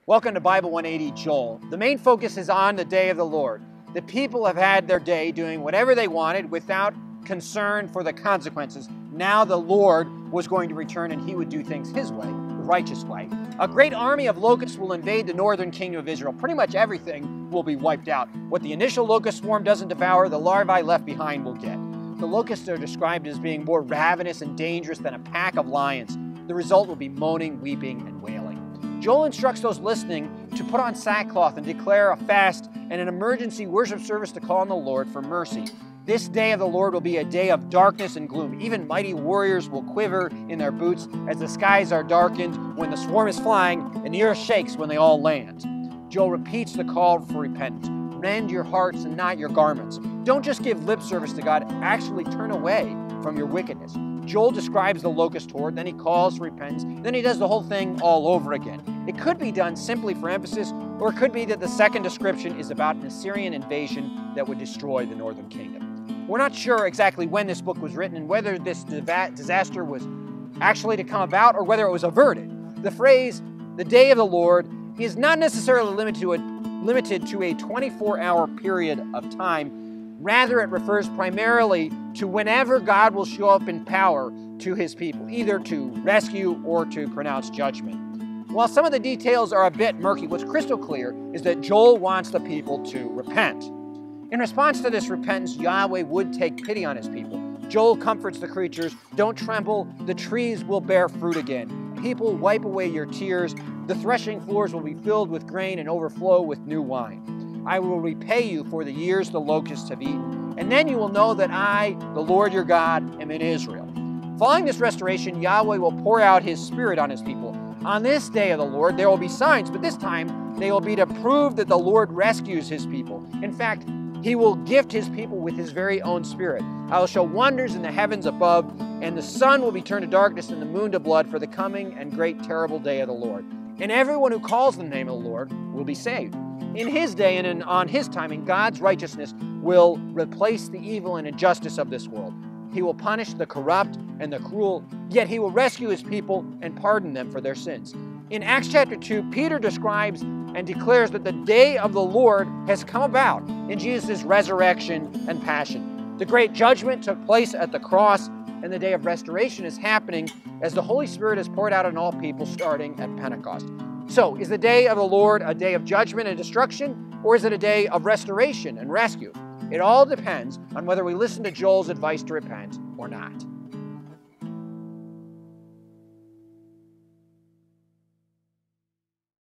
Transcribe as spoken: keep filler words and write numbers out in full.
Welcome to Bible one eighty Joel. The main focus is on the day of the Lord. The people have had their day doing whatever they wanted without concern for the consequences. Now the Lord was going to return and he would do things his way, the righteous way. A great army of locusts will invade the northern kingdom of Israel. Pretty much everything will be wiped out. What the initial locust swarm doesn't devour, the larvae left behind will get. The locusts are described as being more ravenous and dangerous than a pack of lions. The result will be moaning, weeping, and wailing. Joel instructs those listening to put on sackcloth and declare a fast and an emergency worship service to call on the Lord for mercy. This day of the Lord will be a day of darkness and gloom. Even mighty warriors will quiver in their boots as the skies are darkened when the swarm is flying and the earth shakes when they all land. Joel repeats the call for repentance. Rend your hearts and not your garments. Don't just give lip service to God, actually turn away from your wickedness. Joel describes the locust horde, then he calls for repentance, then he does the whole thing all over again. It could be done simply for emphasis, or it could be that the second description is about an Assyrian invasion that would destroy the northern kingdom. We're not sure exactly when this book was written and whether this disaster was actually to come about or whether it was averted. The phrase, the day of the Lord, is not necessarily limited to a, limited to a twenty-four hour period of time. Rather, it refers primarily to whenever God will show up in power to his people, either to rescue or to pronounce judgment. While some of the details are a bit murky, what's crystal clear is that Joel wants the people to repent. In response to this repentance, Yahweh would take pity on his people. Joel comforts the creatures, don't tremble, the trees will bear fruit again. People, wipe away your tears, the threshing floors will be filled with grain and overflow with new wine. I will repay you for the years the locusts have eaten, and then you will know that I, the Lord your God, am in Israel. Following this restoration, Yahweh will pour out his Spirit on his people. On this day of the Lord, there will be signs, but this time they will be to prove that the Lord rescues his people. In fact, he will gift his people with his very own Spirit. I will show wonders in the heavens above, and the sun will be turned to darkness and the moon to blood for the coming and great terrible day of the Lord. And everyone who calls the name of the Lord will be saved. In his day and in, on his timing, God's righteousness will replace the evil and injustice of this world. He will punish the corrupt and the cruel, yet he will rescue his people and pardon them for their sins. In Acts chapter two, Peter describes and declares that the day of the Lord has come about in Jesus' resurrection and passion. The great judgment took place at the cross, and the day of restoration is happening as the Holy Spirit is poured out on all people starting at Pentecost. So, is the day of the Lord a day of judgment and destruction, or is it a day of restoration and rescue? It all depends on whether we listen to Joel's advice to repent or not.